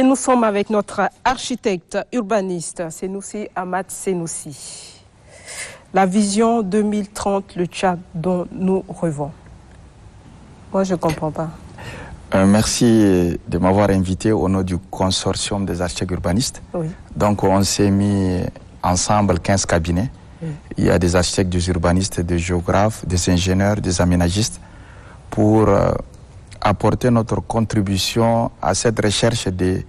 Et nous sommes avec notre architecte urbaniste, Senoussi Ahmad Senoussi. La vision 2030, le Tchad dont nous rêvons. Moi, je ne comprends pas. Merci de m'avoir invité au nom du consortium des architectes urbanistes. Oui. Donc, on s'est mis ensemble 15 cabinets. Oui. Il y a des architectes, des urbanistes, des géographes, des ingénieurs, des aménagistes pour apporter notre contribution à cette recherche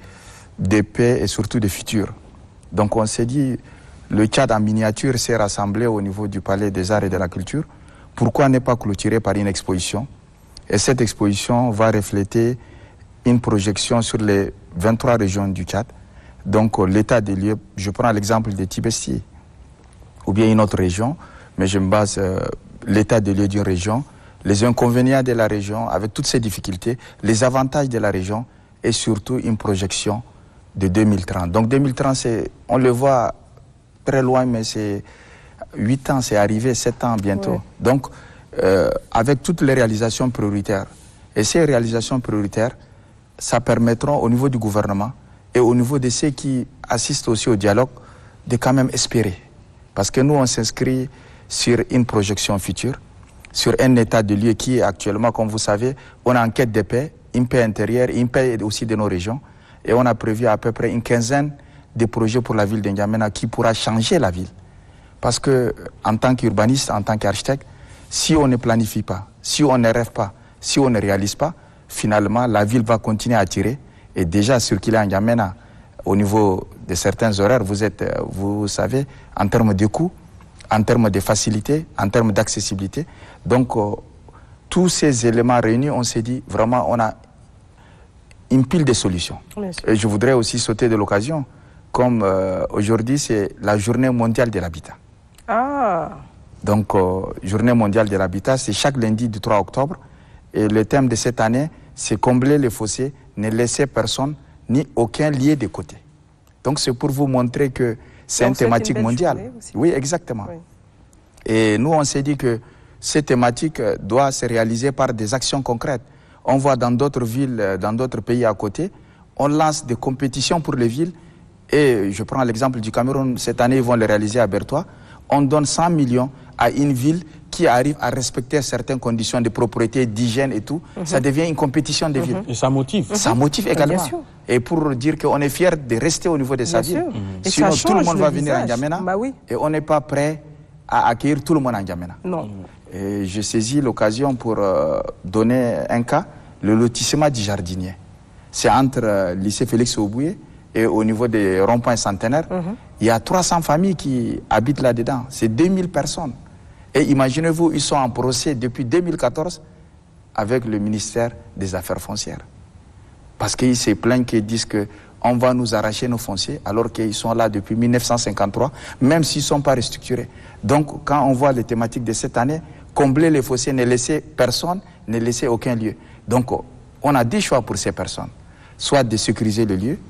de paix et surtout de futur. Donc, on s'est dit, le Tchad en miniature s'est rassemblé au niveau du Palais des Arts et de la Culture. Pourquoi ne pas clôturer par une exposition? Et cette exposition va refléter une projection sur les 23 régions du Tchad. Donc l'état des lieux, je prends l'exemple de Tibesti, ou bien une autre région, mais je me base l'état des lieux d'une région, les inconvénients de la région avec toutes ses difficultés, les avantages de la région et surtout une projection de 2030. Donc 2030, on le voit très loin, mais c'est 8 ans, c'est arrivé, 7 ans bientôt. Ouais. Donc avec toutes les réalisations prioritaires. Et ces réalisations prioritaires, ça permettra au niveau du gouvernement et au niveau de ceux qui assistent aussi au dialogue de quand même espérer. Parce que nous, on s'inscrit sur une projection future, sur un état de lieu qui est actuellement, comme vous savez, on est en quête de paix, une paix intérieure, une paix aussi de nos régions. Et on a prévu à peu près une quinzaine de projets pour la ville de N'Djamena qui pourra changer la ville. Parce que en tant qu'urbaniste, en tant qu'architecte, si on ne planifie pas, si on ne rêve pas, si on ne réalise pas, finalement, la ville va continuer à attirer. Et déjà, circuler à N'Djamena, au niveau de certains horaires, vous savez, en termes de coûts, en termes de facilité, en termes d'accessibilité. Donc, tous ces éléments réunis, on s'est dit, vraiment, on a une pile de solutions. Et je voudrais aussi sauter de l'occasion, comme aujourd'hui, c'est la journée mondiale de l'habitat. Ah. Donc, journée mondiale de l'habitat, c'est chaque lundi du 3 octobre. Et le thème de cette année, c'est combler les fossés, ne laisser personne ni aucun lié de côté. Donc, c'est pour vous montrer que c'est une thématique mondiale. Oui, exactement. Oui. Et nous, on s'est dit que cette thématique doit se réaliser par des actions concrètes. On voit dans d'autres villes, dans d'autres pays à côté, on lance des compétitions pour les villes. Et je prends l'exemple du Cameroun, cette année, ils vont le réaliser à Bertois. On donne 100 millions à une ville qui arrive à respecter certaines conditions de propriété, d'hygiène et tout. Ça devient une compétition de ville. Et ça motive. Ça motive également. Et pour dire qu'on est fier de rester au niveau de sa ville. Sinon, tout le monde va venir à N'Djamena et on n'est pas prêt à accueillir tout le monde à N'Djamena. Non. Et je saisis l'occasion pour donner un cas, le lotissement du jardinier. C'est entre le lycée Félix Auboué et au niveau des ronds-points centenaires, il y a 300 familles qui habitent là-dedans. C'est 2000 personnes. Et imaginez-vous, ils sont en procès depuis 2014 avec le ministère des Affaires foncières. Parce qu'ils se plaignent, qu'ils disent qu'on va nous arracher nos fonciers, alors qu'ils sont là depuis 1953, même s'ils ne sont pas restructurés. Donc, quand on voit les thématiques de cette année, combler les fossiers, ne laisser personne, ne laisser aucun lieu. Donc, on a des choix pour ces personnes. Soit de sécuriser le lieu,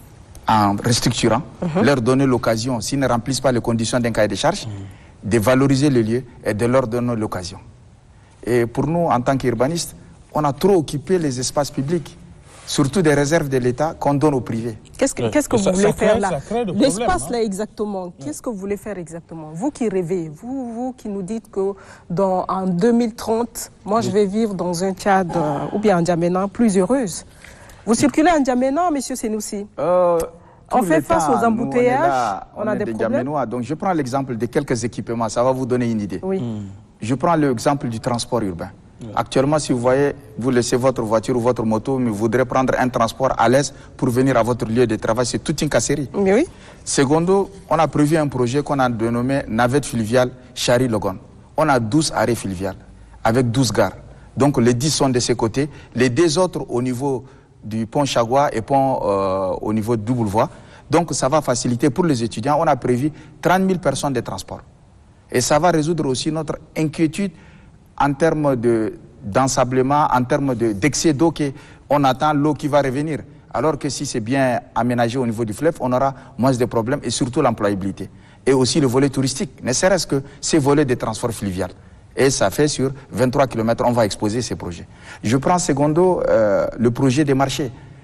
en restructurant, leur donner l'occasion, s'ils ne remplissent pas les conditions d'un cahier de charges, de valoriser le lieu et de leur donner l'occasion. Et pour nous, en tant qu'urbanistes, on a trop occupé les espaces publics, surtout des réserves de l'État qu'on donne au privé. Qu'est-ce que vous voulez faire là? L'espace là exactement, qu'est-ce que vous voulez faire exactement? Vous qui rêvez, vous qui nous dites que en 2030, moi je vais vivre dans un Tchad ou bien en N'Djamena plus heureuse. Vous circulez en N'Djamena, monsieur Senoussi? On fait face aux embouteillages, on a des problèmes. Donc je prends l'exemple de quelques équipements, ça va vous donner une idée. Oui. Je prends l'exemple du transport urbain. Actuellement, si vous voyez, vous laissez votre voiture ou votre moto, mais vous voudrez prendre un transport à l'aise pour venir à votre lieu de travail, c'est toute une casserie. Oui. Secondo, on a prévu un projet qu'on a dénommé navette fluviale Chari-Logon. On a 12 arrêts fluviales avec 12 gares. Donc les 10 sont de ce côté, les 2 autres au niveau du pont Chagua et pont au niveau de double voie. Donc ça va faciliter pour les étudiants. On a prévu 30 000 personnes de transport. Et ça va résoudre aussi notre inquiétude en termes d'ensablement, en termes d'excès d'eau, on attend l'eau qui va revenir. Alors que si c'est bien aménagé au niveau du fleuve, on aura moins de problèmes et surtout l'employabilité. Et aussi le volet touristique, ne serait-ce que ces volets de transport fluvial. Et ça fait sur 23 km, on va exposer ces projets. Je prends secondo le projet des marchés.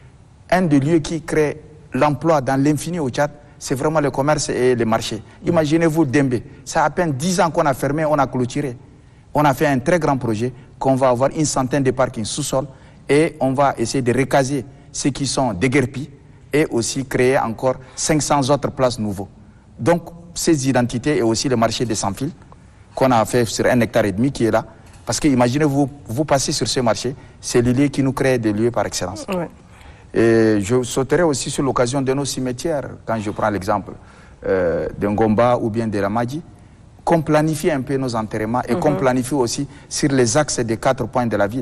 un des lieux qui crée l'emploi dans l'infini au Tchad, c'est vraiment le commerce et les marchés. Imaginez-vous Dembé, ça a à peine 10 ans qu'on a fermé, on a clôturé. On a fait un très grand projet qu'on va avoir une centaine de parkings sous-sol et on va essayer de recaser ceux qui sont déguerpis et aussi créer encore 500 autres places nouveaux. Donc, ces identités et aussi le marché des sans-fil qu'on a fait sur 1,5 hectare qui est là. Parce que imaginez-vous, vous passez sur ce marché, c'est le lieu qui nous crée des lieux par excellence. Ouais. Et je sauterai aussi sur l'occasion de nos cimetières, quand je prends l'exemple de Ngomba ou bien de la Madi, qu'on planifie un peu nos enterrements et qu'on planifie aussi sur les axes des 4 points de la ville.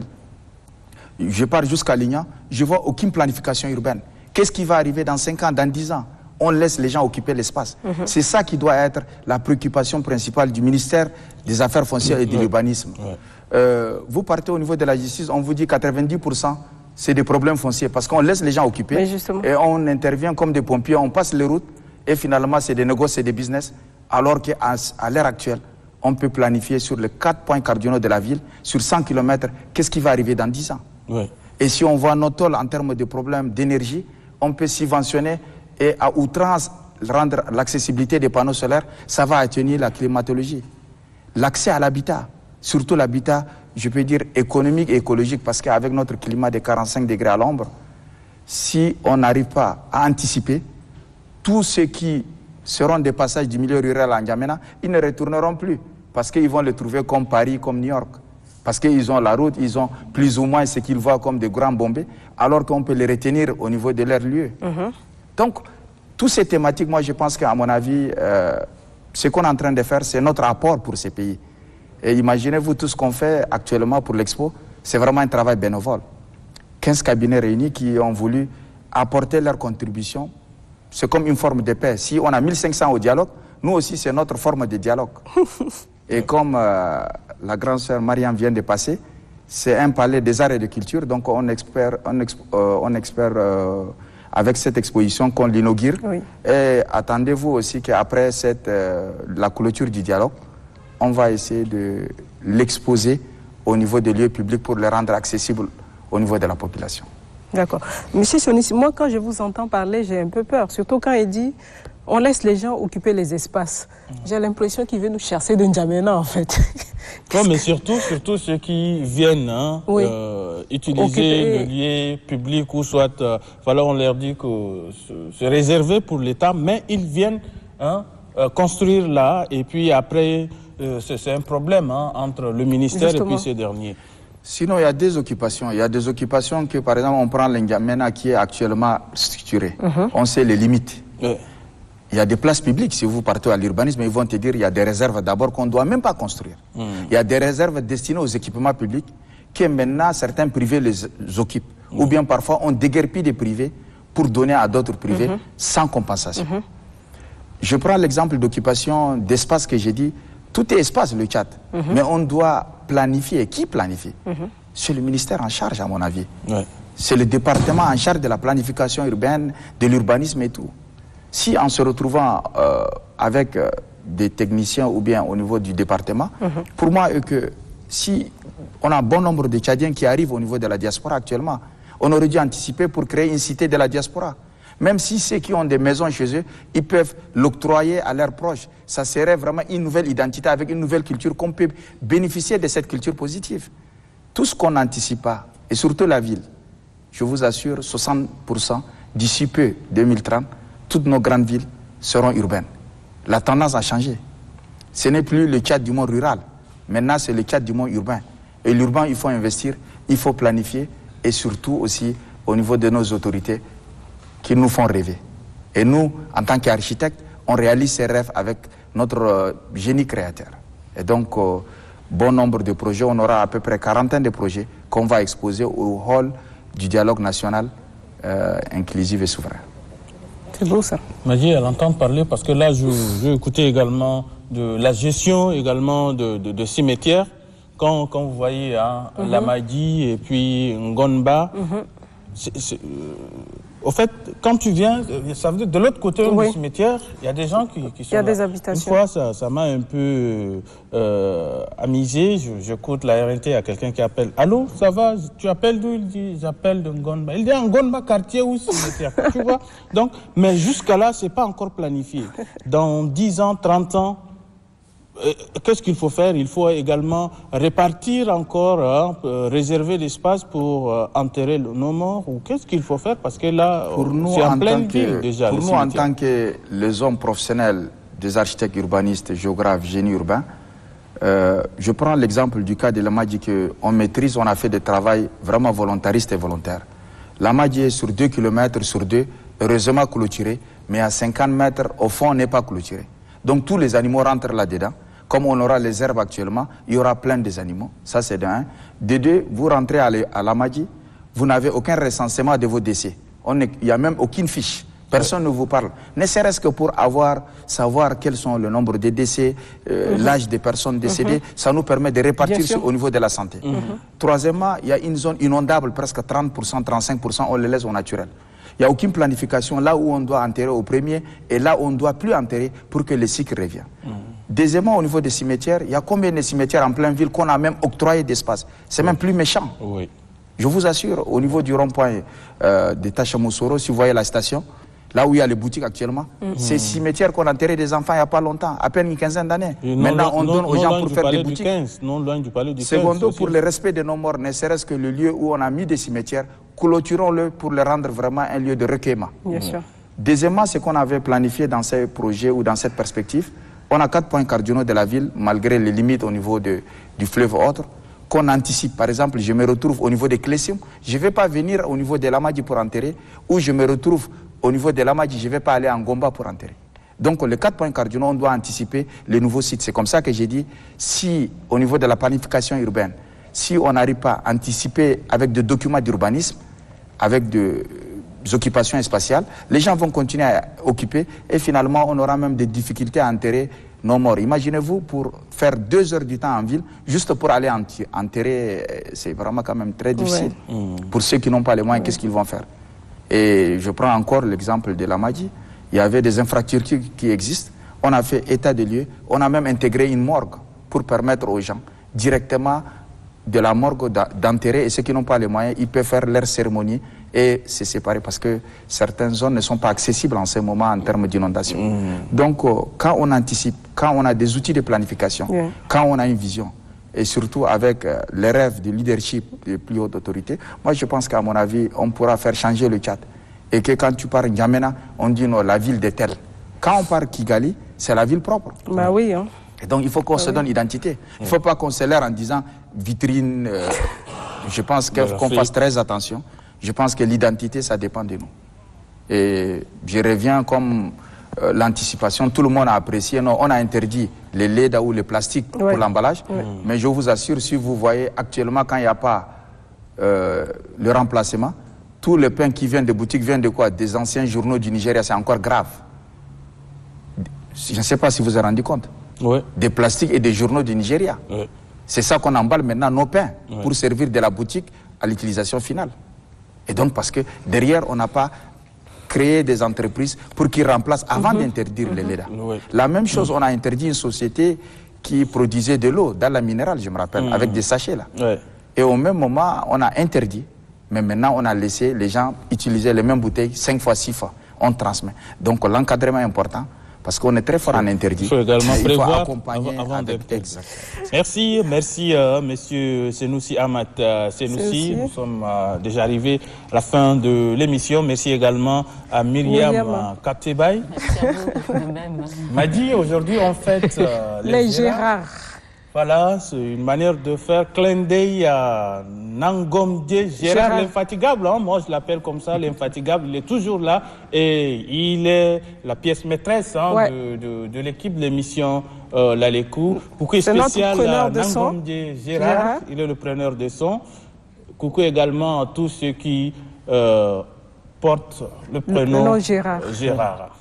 Je pars jusqu'à Lignan, je vois aucune planification urbaine. Qu'est-ce qui va arriver dans 5 ans, dans 10 ans? On laisse les gens occuper l'espace. C'est ça qui doit être la préoccupation principale du ministère des Affaires foncières et de l'urbanisme. Vous partez au niveau de la justice, on vous dit 90%, c'est des problèmes fonciers parce qu'on laisse les gens occuper et on intervient comme des pompiers, on passe les routes et finalement c'est des négocios, c'est des business, alors qu'à l'heure actuelle, on peut planifier sur les 4 points cardinaux de la ville, sur 100 km, qu'est-ce qui va arriver dans 10 ans. Et si on voit nos tôles en termes de problèmes d'énergie, on peut subventionner et à outrance rendre l'accessibilité des panneaux solaires, ça va atténuer la climatologie. L'accès à l'habitat, surtout l'habitat, je peux dire économique et écologique, parce qu'avec notre climat de 45 degrés à l'ombre, si on n'arrive pas à anticiper, tous ceux qui seront des passages du milieu rural à N'Djamena, ils ne retourneront plus, parce qu'ils vont le trouver comme Paris, comme New York. Parce qu'ils ont la route, ils ont plus ou moins ce qu'ils voient comme des grands bombés, alors qu'on peut les retenir au niveau de leur lieu. Donc, toutes ces thématiques, moi je pense qu'à mon avis, ce qu'on est en train de faire, c'est notre apport pour ces pays. Et imaginez-vous tout ce qu'on fait actuellement pour l'Expo, c'est vraiment un travail bénévole. 15 cabinets réunis qui ont voulu apporter leur contribution. C'est comme une forme de paix. Si on a 1500 au dialogue, nous aussi c'est notre forme de dialogue. Et comme la grande sœur Marianne vient de passer, c'est un palais des arts et de culture, donc on espère avec cette exposition qu'on l'inaugure. Et attendez-vous aussi qu'après la clôture du dialogue, on va essayer de l'exposer au niveau des lieux publics pour le rendre accessible au niveau de la population. D'accord. Monsieur Sionissi, moi quand je vous entends parler, j'ai un peu peur, surtout quand il dit on laisse les gens occuper les espaces. J'ai l'impression qu'il veut nous chercher de N'Djamena en fait. Non, mais surtout ceux qui viennent utiliser le lieu public ou soit, on leur dit que c'est réservé pour l'État, mais ils viennent construire là et puis après c'est un problème entre le ministère et puis ces derniers. Sinon, il y a des occupations. Il y a des occupations que, par exemple, on prend l'N'Djamena qui est actuellement structuré. On sait les limites. Il y a des places publiques, si vous partez à l'urbanisme, ils vont te dire qu'il y a des réserves d'abord qu'on ne doit même pas construire. Il y a des réserves destinées aux équipements publics que maintenant certains privés les occupent. Ou bien parfois on déguerpit des privés pour donner à d'autres privés sans compensation. Je prends l'exemple d'occupation d'espace que j'ai dit. Tout est espace, le Tchad. Mais on doit planifier. Qui planifie? C'est le ministère en charge, à mon avis. C'est le département en charge de la planification urbaine, de l'urbanisme et tout. Si en se retrouvant avec des techniciens ou bien au niveau du département, pour moi, que si on a un bon nombre de Tchadiens qui arrivent au niveau de la diaspora actuellement, on aurait dû anticiper pour créer une cité de la diaspora. Même si ceux qui ont des maisons chez eux, ils peuvent l'octroyer à leurs proches. Ça serait vraiment une nouvelle identité avec une nouvelle culture qu'on peut bénéficier de cette culture positive. Tout ce qu'on n'anticipe pas, et surtout la ville, je vous assure, 60% d'ici peu, 2030, toutes nos grandes villes seront urbaines. La tendance a changé. Ce n'est plus le Tchad du monde rural. Maintenant, c'est le Tchad du monde urbain. Et l'urbain, il faut investir, il faut planifier, et surtout aussi au niveau de nos autorités qui nous font rêver. Et nous, en tant qu'architectes, on réalise ces rêves avec notre génie créateur. Et donc, bon nombre de projets, on aura à peu près 40 de projets qu'on va exposer au hall du dialogue national inclusif et souverain. C'est beau ça. Madi, elle entend parler parce que là, je écoutais également de la gestion également de cimetières. Quand vous voyez la Madi et puis Ngonba, Au fait, quand tu viens, ça veut dire de l'autre côté du cimetière, il y a des gens qui sont Il y a des habitations. Une fois, ça m'a un peu amusé. J'écoute la RNT à quelqu'un qui appelle. Allô, ça va? Tu appelles d'où? Il dit, j'appelle de Ngonba. Il dit, Ngonba, quartier où cimetière? Tu vois? Donc, mais jusqu'à là, c'est pas encore planifié. Dans 10 ans, 30 ans, qu'est-ce qu'il faut faire? Il faut également répartir encore, réserver l'espace pour enterrer nos morts. Ou qu'est-ce qu'il faut faire? Parce que là, c'est en pleine ville déjà. Pour nous, en tant que les hommes professionnels des architectes urbanistes, géographes, génie urbain, je prends l'exemple du cas de Lamadji qu'on maîtrise, on a fait des travaux vraiment volontaristes et volontaires. Lamadji est sur 2 km sur 2, heureusement clôturé, mais à 50 mètres, au fond, on n'est pas clôturé. Donc tous les animaux rentrent là-dedans. Comme on aura les herbes actuellement, il y aura plein des animaux. Ça, c'est de 1. De 2, vous rentrez à Lamadji, vous n'avez aucun recensement de vos décès. Il n'y a même aucune fiche. Personne ne vous parle. Ne serait-ce que pour savoir quels sont le nombre de décès, l'âge des personnes décédées, ça nous permet de répartir au niveau de la santé. Troisièmement, il y a une zone inondable, presque 30%, 35%, on les laisse au naturel. Il n'y a aucune planification là où on doit enterrer au premier et là où on ne doit plus enterrer pour que le cycle revienne. Deuxièmement, au niveau des cimetières, il y a combien de cimetières en pleine ville qu'on a même octroyé d'espace? C'est même plus méchant. Oui. Je vous assure, au niveau du rond-point de Tachamoussoro, si vous voyez la station, là où il y a les boutiques actuellement, ces cimetières qu'on a enterré des enfants il n'y a pas longtemps, à peine une quinzaine d'années. Maintenant, on donne aux gens pour faire des boutiques. Non loin du palais du 15. Secondo, pour le respect de nos morts, ne serait-ce que le lieu où on a mis des cimetières, clôturons-le pour le rendre vraiment un lieu de recueillement. Bien sûr. Deuxièmement, ce qu'on avait planifié dans ces projets ou dans cette perspective, on a 4 points cardinaux de la ville, malgré les limites au niveau du fleuve autre, qu'on anticipe. Par exemple, je me retrouve au niveau des Clésium, je ne vais pas venir au niveau de Lamadji pour enterrer, ou je me retrouve au niveau de Lamadji, je ne vais pas aller en Ngomba pour enterrer. Donc les 4 points cardinaux, on doit anticiper les nouveaux sites. C'est comme ça que j'ai dit, si au niveau de la planification urbaine, si on n'arrive pas à anticiper avec des documents d'urbanisme, avec des occupations spatiales, les gens vont continuer à occuper et finalement on aura même des difficultés à enterrer nos morts. Imaginez-vous pour faire 2 heures du temps en ville, juste pour aller enterrer, c'est vraiment quand même très difficile. Pour ceux qui n'ont pas les moyens, qu'est-ce qu'ils vont faire? Et je prends encore l'exemple de Lamadji. Il y avait des infrastructures qui existent. On a fait état des lieux. On a même intégré une morgue pour permettre aux gens directement de la morgue d'enterrer. Et ceux qui n'ont pas les moyens, ils peuvent faire leur cérémonie et se séparer parce que certaines zones ne sont pas accessibles en ce moment en termes d'inondation. Donc, quand on anticipe, quand on a des outils de planification, quand on a une vision, et surtout avec les rêves de leadership des plus hautes autorités, moi je pense qu'à mon avis, on pourra faire changer le Tchad. Et que quand tu pars N'Djamena, on dit non, la ville de tel. Quand on part Kigali, c'est la ville propre. Bah oui, hein. Et donc il faut qu'on se donne identité. Il ne faut pas qu'on se l'air en disant vitrine. Je pense qu'on fasse très attention. Je pense que l'identité, ça dépend de nous. Et je reviens comme l'anticipation, tout le monde a apprécié. Non, on a interdit les laits ou les plastiques pour l'emballage. Mais je vous assure, si vous voyez actuellement, quand il n'y a pas le remplacement, tout le pain qui vient des boutiques vient de quoi? Des anciens journaux du Nigeria, c'est encore grave. Je ne sais pas si vous vous avez rendu compte. Des plastiques et des journaux du Nigeria. C'est ça qu'on emballe maintenant nos pains pour servir de la boutique à l'utilisation finale. Et donc parce que derrière, on n'a pas créé des entreprises pour qu'ils remplacent avant d'interdire les LEDA. La même chose, on a interdit une société qui produisait de l'eau dans la minérale, je me rappelle, avec des sachets là. Et au même moment, on a interdit, mais maintenant on a laissé les gens utiliser les mêmes bouteilles 5 fois, 6 fois. On transmet. Donc l'encadrement est important. Parce qu'on est très fort en interdit. Il faut également prévoir accompagner avant d'être. Merci, monsieur Senoussi Ahmad Senoussi. Nous sommes déjà arrivés à la fin de l'émission. Merci également à Myriam Katebay. Merci à vous de même. Madi, aujourd'hui on fête les Gérard. Voilà, c'est une manière de faire clin d'œil à Nangomdje Gérard l'infatigable. Hein, moi, je l'appelle comme ça, l'infatigable. Il est toujours là et il est la pièce maîtresse de l'équipe de l'émission Lalekou. Coucou spécial à Nangomdje Gérard. Il est le preneur de son. Coucou également à tous ceux qui portent le prénom Gérard.